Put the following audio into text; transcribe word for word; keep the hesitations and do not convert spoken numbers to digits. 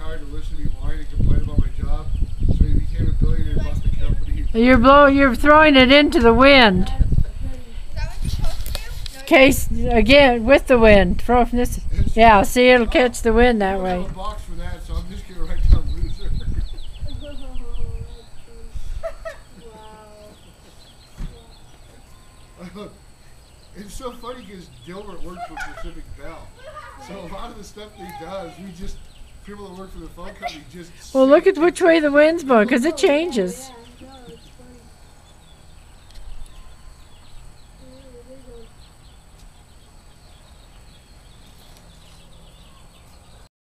tired of listening to me whine and complain about my job, so he became a billionaire and bought the company. You're blow. You're throwing it into the wind. Case again with the wind. Throw from this. Yeah, see, it'll catch the wind that way. I don't have a box for that, so I'm just gonna write down loser. It's so funny because Gilbert worked for Pacific Bell, so a lot of the stuff that he does, we just people that work for the phone company just. Well, look at which way the wind's blowing, because it changes.